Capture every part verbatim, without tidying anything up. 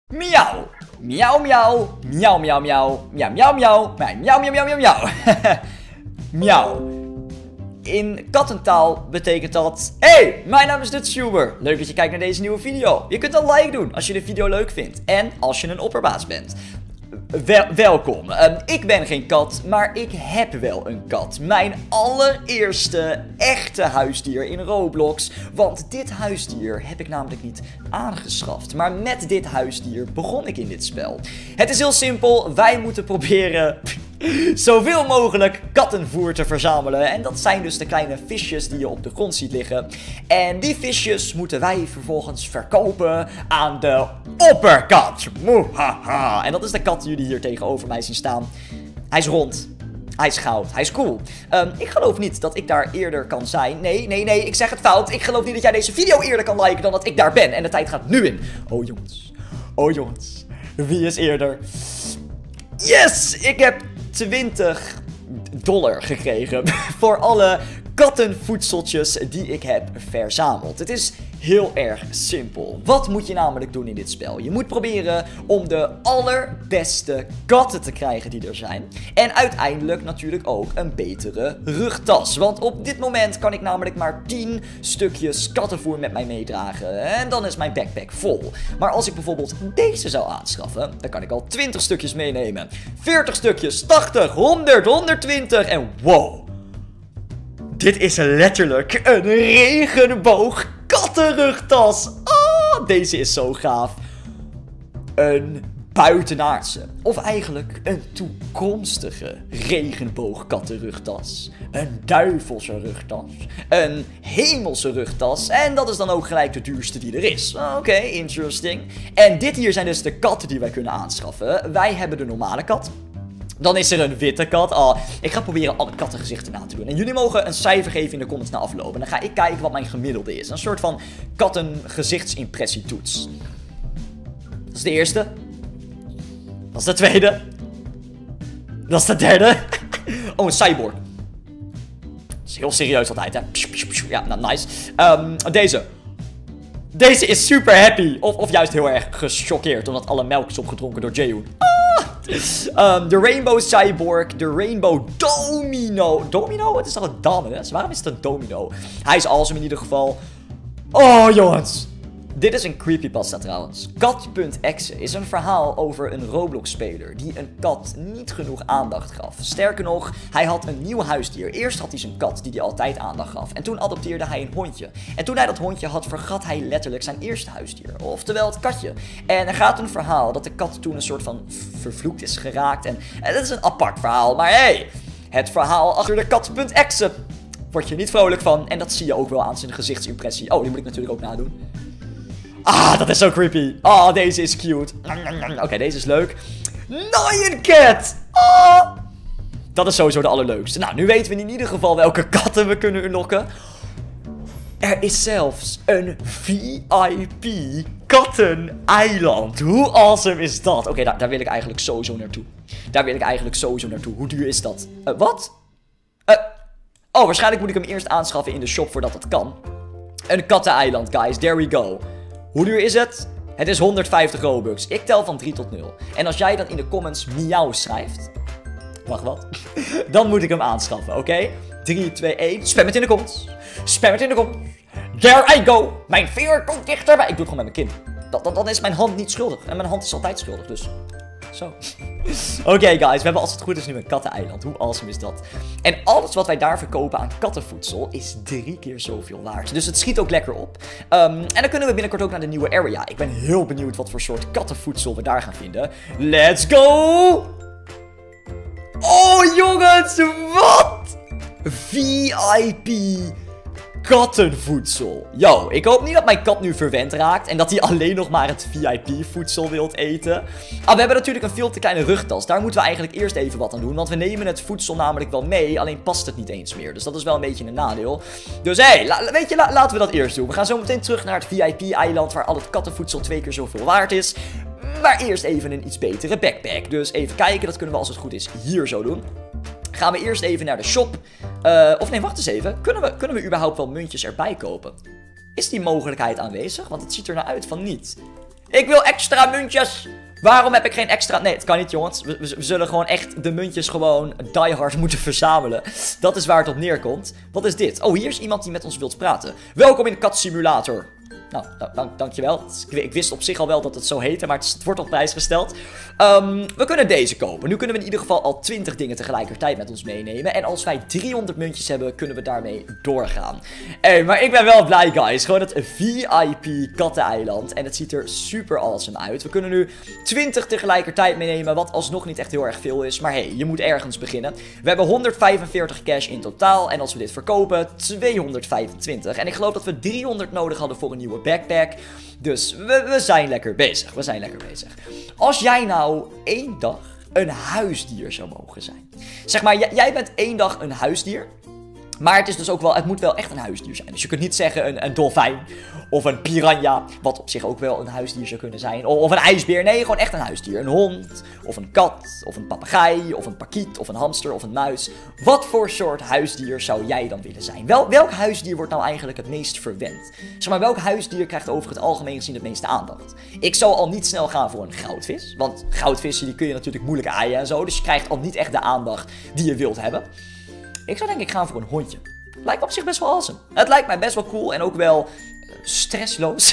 Miauw. Miauw, miauw. Miauw, miauw, miauw. Miauw, miauw, miauw. Miauw, miauw, miauw, miauw, miauw. Miauw. In kattentaal betekent dat... Hey, mijn naam is DutchTuber. Leuk dat je kijkt naar deze nieuwe video. Je kunt een like doen als je de video leuk vindt. En als je een opperbaas bent. Wel, welkom. Um, ik ben geen kat, maar ik heb wel een kat. Mijn allereerste echte huisdier in Roblox. Want dit huisdier heb ik namelijk niet aangeschaft. Maar met dit huisdier begon ik in dit spel. Het is heel simpel. Wij moeten proberen zoveel mogelijk kattenvoer te verzamelen. En dat zijn dus de kleine visjes die je op de grond ziet liggen. En die visjes moeten wij vervolgens verkopen aan de opperkat. Moehaha. En dat is de kat die jullie hier tegenover mij zien staan. Hij is rond. Hij is goud. Hij is cool. Um, ik geloof niet dat ik daar eerder kan zijn. Nee, nee, nee. Ik zeg het fout. Ik geloof niet dat jij deze video eerder kan liken dan dat ik daar ben. En de tijd gaat nu in. Oh jongens. Oh jongens. Wie is eerder? Yes! Ik heb twintig dollar gekregen voor alle kattenvoedseltjes die ik heb verzameld. Het is heel erg simpel. Wat moet je namelijk doen in dit spel? Je moet proberen om de allerbeste katten te krijgen die er zijn. En uiteindelijk natuurlijk ook een betere rugtas. Want op dit moment kan ik namelijk maar tien stukjes kattenvoer met mij meedragen. En dan is mijn backpack vol. Maar als ik bijvoorbeeld deze zou aanschaffen, dan kan ik al twintig stukjes meenemen. veertig stukjes, tachtig, honderd, honderdtwintig en wow. Dit is letterlijk een regenboog kattenrugtas. Oh, deze is zo gaaf. Een buitenaardse, of eigenlijk een toekomstige regenboog kattenrugtas. Een duivelse rugtas. Een hemelse rugtas. En dat is dan ook gelijk de duurste die er is. Oké, okay, interesting. En dit hier zijn dus de katten die wij kunnen aanschaffen. Wij hebben de normale kat. Dan is er een witte kat. Oh, ik ga proberen alle kattengezichten na te doen. En jullie mogen een cijfer geven in de comments na afloop. En dan ga ik kijken wat mijn gemiddelde is. Een soort van kattengezichtsimpressietoets. Dat is de eerste. Dat is de tweede. Dat is de derde. Oh, een cyborg. Dat is heel serieus altijd, hè. Ja, nou, nice. Um, deze. Deze is super happy. Of, of juist heel erg gechoqueerd. Omdat alle melk is opgedronken door Jaehoon. Um, de Rainbow Cyborg, de Rainbow Domino. Domino? Het is toch een dominus? Waarom is het een domino? Hij is awesome in ieder geval. Oh, jongens. Dit is een creepypasta trouwens. Kat.exe is een verhaal over een Roblox-speler die een kat niet genoeg aandacht gaf. Sterker nog, hij had een nieuw huisdier. Eerst had hij zijn kat die hij altijd aandacht gaf. En toen adopteerde hij een hondje. En toen hij dat hondje had, vergat hij letterlijk zijn eerste huisdier. Oftewel het katje. En er gaat een verhaal dat de kat toen een soort van vervloekt is geraakt. En, en dat is een apart verhaal. Maar hey, het verhaal achter de kat.exe word je niet vrolijk van. En dat zie je ook wel aan zijn gezichtsimpressie. Oh, die moet ik natuurlijk ook nadoen. Ah, dat is zo creepy. Oh, deze is cute. Oké, okay, deze is leuk. Nyan Cat. Oh. Dat is sowieso de allerleukste. Nou, nu weten we in ieder geval welke katten we kunnen unlocken. Er is zelfs een V I P katteneiland. Hoe awesome is dat? Oké, okay, daar, daar wil ik eigenlijk sowieso naartoe. Daar wil ik eigenlijk sowieso naartoe. Hoe duur is dat? Uh, wat? Uh, oh, waarschijnlijk moet ik hem eerst aanschaffen in de shop voordat dat kan. Een katteneiland, guys. There we go. Hoe duur is het? Het is honderdvijftig Robux. Ik tel van drie tot nul. En als jij dan in de comments miauw schrijft. Wacht, wat? Dan moet ik hem aanschaffen, oké? Okay? drie, twee, één. Spam het in de comments. Spam het in de comments. There I go. Mijn vinger komt dichterbij. Ik doe het gewoon met mijn kin. Dan, dan, dan is mijn hand niet schuldig. En mijn hand is altijd schuldig, dus... Zo. Oké, okay, guys. We hebben als het goed is nu een katteneiland. Hoe awesome is dat? En alles wat wij daar verkopen aan kattenvoedsel is drie keer zoveel waard. Dus het schiet ook lekker op. Um, en dan kunnen we binnenkort ook naar de nieuwe area. Ik ben heel benieuwd wat voor soort kattenvoedsel we daar gaan vinden. Let's go! Oh, jongens. Wat? V I P kattenvoedsel. Yo, ik hoop niet dat mijn kat nu verwend raakt en dat hij alleen nog maar het V I P voedsel wilt eten. Ah, we hebben natuurlijk een veel te kleine rugtas. Daar moeten we eigenlijk eerst even wat aan doen, want we nemen het voedsel namelijk wel mee, alleen past het niet eens meer. Dus dat is wel een beetje een nadeel. Dus hé, hey, weet je, la laten we dat eerst doen. We gaan zo meteen terug naar het V I P-eiland waar al het kattenvoedsel twee keer zoveel waard is. Maar eerst even een iets betere backpack. Dus even kijken, dat kunnen we als het goed is hier zo doen. Gaan we eerst even naar de shop. Uh, of nee, wacht eens even. Kunnen we, kunnen we überhaupt wel muntjes erbij kopen? Is die mogelijkheid aanwezig? Want het ziet er nou uit van niet. Ik wil extra muntjes. Waarom heb ik geen extra... Nee, het kan niet, jongens. We, we, we zullen gewoon echt de muntjes gewoon diehard moeten verzamelen. Dat is waar het op neerkomt. Wat is dit? Oh, hier is iemand die met ons wilt praten. Welkom in de Kat Simulator. Nou, dank, dankjewel. Ik, ik wist op zich al wel dat het zo heette, maar het, het wordt op prijs gesteld. Um, we kunnen deze kopen. Nu kunnen we in ieder geval al twintig dingen tegelijkertijd met ons meenemen. En als wij driehonderd muntjes hebben, kunnen we daarmee doorgaan. Hey, maar ik ben wel blij, guys. Gewoon het V I P katteneiland. En het ziet er super awesome uit. We kunnen nu twintig tegelijkertijd meenemen, wat alsnog niet echt heel erg veel is. Maar hey, je moet ergens beginnen. We hebben honderdvijfenveertig cash in totaal. En als we dit verkopen, tweehonderdvijfentwintig. En ik geloof dat we driehonderd nodig hadden voor een nieuwe backpack. Dus we, we zijn lekker bezig. We zijn lekker bezig. Als jij nou één dag een huisdier zou mogen zijn. Zeg maar, jij bent één dag een huisdier. Maar het is dus ook wel, het moet wel echt een huisdier zijn. Dus je kunt niet zeggen een, een dolfijn of een piranha, wat op zich ook wel een huisdier zou kunnen zijn. Of een ijsbeer. Nee, gewoon echt een huisdier. Een hond, of een kat, of een papegaai, of een pakiet, of een hamster, of een muis. Wat voor soort huisdier zou jij dan willen zijn? Wel, welk huisdier wordt nou eigenlijk het meest verwend? Zeg maar, welk huisdier krijgt over het algemeen gezien het meeste aandacht? Ik zou al niet snel gaan voor een goudvis. Want goudvissen die kun je natuurlijk moeilijk aaien en zo. Dus je krijgt al niet echt de aandacht die je wilt hebben. Ik zou denk ik gaan voor een hondje. Lijkt me op zich best wel awesome. Het lijkt mij best wel cool en ook wel stressloos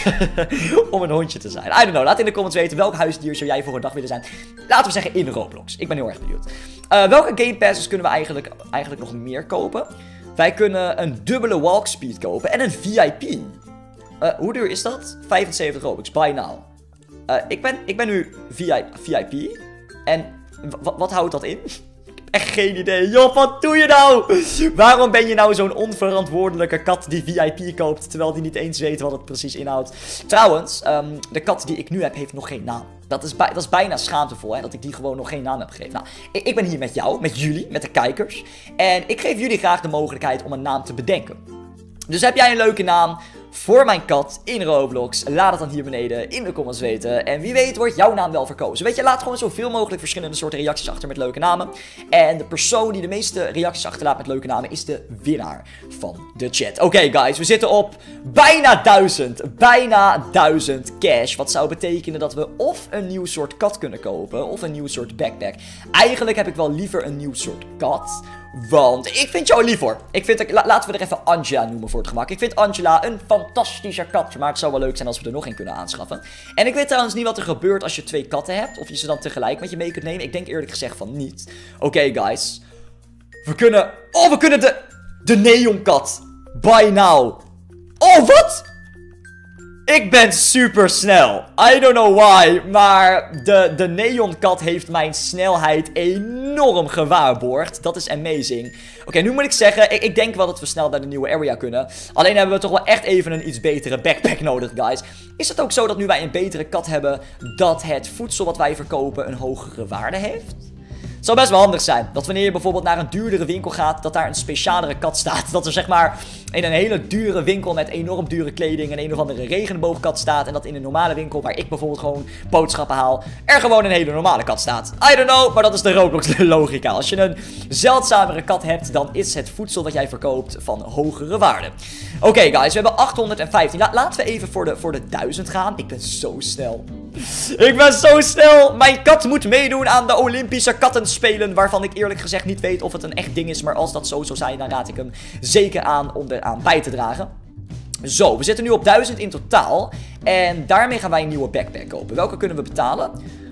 om een hondje te zijn. I don't know. Laat in de comments weten welk huisdier zou jij voor een dag willen zijn. Laten we zeggen in Roblox. Ik ben heel erg benieuwd. Uh, welke game passes kunnen we eigenlijk, eigenlijk nog meer kopen? Wij kunnen een dubbele walk speed kopen en een V I P. Uh, hoe duur is dat? vijfenzeventig Robux. Buy now. Uh, ik, ben, ik ben nu V I P. En wat houdt dat in? Echt geen idee. Joh, wat doe je nou? Waarom ben je nou zo'n onverantwoordelijke kat die V I P koopt, terwijl die niet eens weet wat het precies inhoudt? Trouwens, um, de kat die ik nu heb, heeft nog geen naam. Dat is, dat is bijna schaamtevol, hè, dat ik die gewoon nog geen naam heb gegeven. Nou, ik, ik ben hier met jou, met jullie, met de kijkers. En ik geef jullie graag de mogelijkheid om een naam te bedenken. Dus heb jij een leuke naam voor mijn kat in Roblox? Laat het dan hier beneden in de comments weten. En wie weet wordt jouw naam wel verkozen. Weet je, laat gewoon zoveel mogelijk verschillende soorten reacties achter met leuke namen. En de persoon die de meeste reacties achterlaat met leuke namen is de winnaar van de chat. Oké, okay, guys, we zitten op bijna duizend. Bijna duizend cash. Wat zou betekenen dat we of een nieuw soort kat kunnen kopen of een nieuw soort backpack. Eigenlijk heb ik wel liever een nieuw soort kat. Want ik vind jou lief hoor. Ik vind, la, laten we er even Angela noemen voor het gemak. Ik vind Angela een fantastische kat. Maar het zou wel leuk zijn als we er nog een kunnen aanschaffen. En ik weet trouwens niet wat er gebeurt als je twee katten hebt. Of je ze dan tegelijk met je mee kunt nemen. Ik denk eerlijk gezegd van niet. Oké, okay, guys. We kunnen... Oh, we kunnen de... De neonkat. Buy now. Oh, wat? Ik ben super snel. I don't know why. Maar de, de neonkat heeft mijn snelheid enorm gewaarborgd. Dat is amazing. Oké, okay, nu moet ik zeggen, ik, ik denk wel dat we snel naar de nieuwe area kunnen. Alleen hebben we toch wel echt even een iets betere backpack nodig, guys. Is het ook zo dat nu wij een betere kat hebben, dat het voedsel wat wij verkopen een hogere waarde heeft? Het zou best wel handig zijn dat wanneer je bijvoorbeeld naar een duurdere winkel gaat, dat daar een specialere kat staat. Dat er zeg maar in een hele dure winkel met enorm dure kleding een een of andere regenboogkat staat. En dat in een normale winkel, waar ik bijvoorbeeld gewoon boodschappen haal, er gewoon een hele normale kat staat. I don't know, maar dat is de Roblox logica. Als je een zeldzamere kat hebt, dan is het voedsel dat jij verkoopt van hogere waarde. Oké, okay, guys, we hebben achthonderdvijftien. La laten we even voor de, voor de duizend gaan. Ik ben zo snel. Ik ben zo snel. Mijn kat moet meedoen aan de Olympische kattenspelen, waarvan ik eerlijk gezegd niet weet of het een echt ding is. Maar als dat zo zou zijn, dan raad ik hem zeker aan om eraan bij te dragen. Zo, we zitten nu op duizend in totaal. En daarmee gaan wij een nieuwe backpack kopen. Welke kunnen we betalen?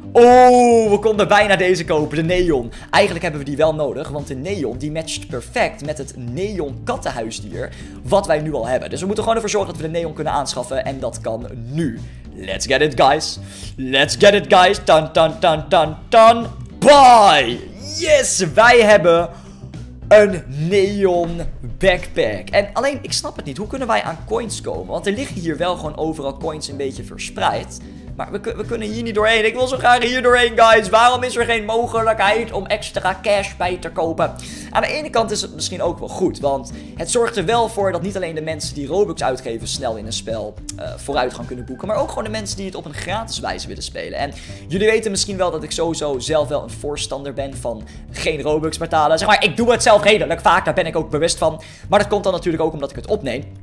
Oh, we konden bijna deze kopen, de neon. Eigenlijk hebben we die wel nodig, want de neon die matcht perfect met het neon kattenhuisdier wat wij nu al hebben. Dus we moeten gewoon ervoor zorgen dat we de neon kunnen aanschaffen en dat kan nu. Let's get it, guys. Let's get it, guys. Tan, tan, tan, tan, tan. Bye! Yes, wij hebben een neon backpack. En alleen, ik snap het niet. Hoe kunnen wij aan coins komen? Want er liggen hier wel gewoon overal coins een beetje verspreid. Maar we, we kunnen hier niet doorheen. Ik wil zo graag hier doorheen, guys. Waarom is er geen mogelijkheid om extra cash bij te kopen? Aan de ene kant is het misschien ook wel goed. Want het zorgt er wel voor dat niet alleen de mensen die Robux uitgeven snel in een spel uh, vooruitgang kunnen boeken. Maar ook gewoon de mensen die het op een gratis wijze willen spelen. En jullie weten misschien wel dat ik sowieso zelf wel een voorstander ben van geen Robux betalen. Zeg maar, ik doe het zelf redelijk vaak. Daar ben ik ook bewust van. Maar dat komt dan natuurlijk ook omdat ik het opneem.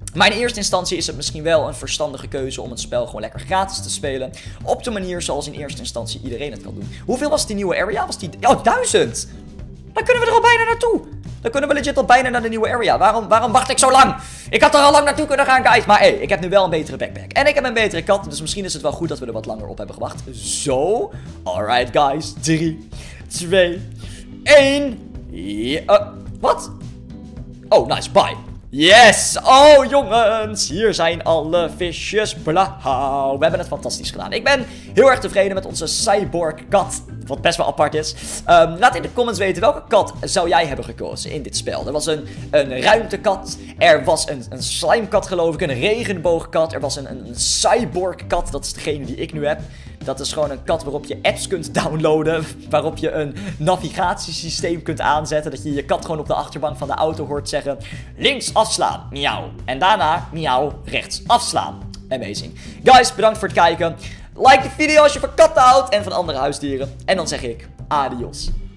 Maar in eerste instantie is het misschien wel een verstandige keuze om het spel gewoon lekker gratis te spelen. Op de manier zoals in eerste instantie iedereen het kan doen. Hoeveel was die nieuwe area? Was die... Oh, duizend! Dan kunnen we er al bijna naartoe. Dan kunnen we legit al bijna naar de nieuwe area. Waarom, waarom wacht ik zo lang? Ik had er al lang naartoe kunnen gaan, guys. Maar hé, hey, ik heb nu wel een betere backpack. En ik heb een betere kat. Dus misschien is het wel goed dat we er wat langer op hebben gewacht. Zo. Alright, guys. drie, twee, één. Ja, uh, wat? Oh, nice. Bye. Yes! Oh jongens, hier zijn alle visjes blauw. We hebben het fantastisch gedaan. Ik ben heel erg tevreden met onze cyborg kat. Wat best wel apart is. Um, laat in de comments weten welke kat zou jij hebben gekozen in dit spel. Er was een, een ruimtekat. Er was een, een slimekat geloof ik. Een regenboogkat. Er was een, een, een cyborg kat. Dat is degene die ik nu heb. Dat is gewoon een kat waarop je apps kunt downloaden. Waarop je een navigatiesysteem kunt aanzetten. Dat je je kat gewoon op de achterbank van de auto hoort zeggen: links afslaan, miauw. En daarna, miauw, rechts afslaan. Amazing. Guys, bedankt voor het kijken. Like de video als je van katten houdt en van andere huisdieren. En dan zeg ik adios.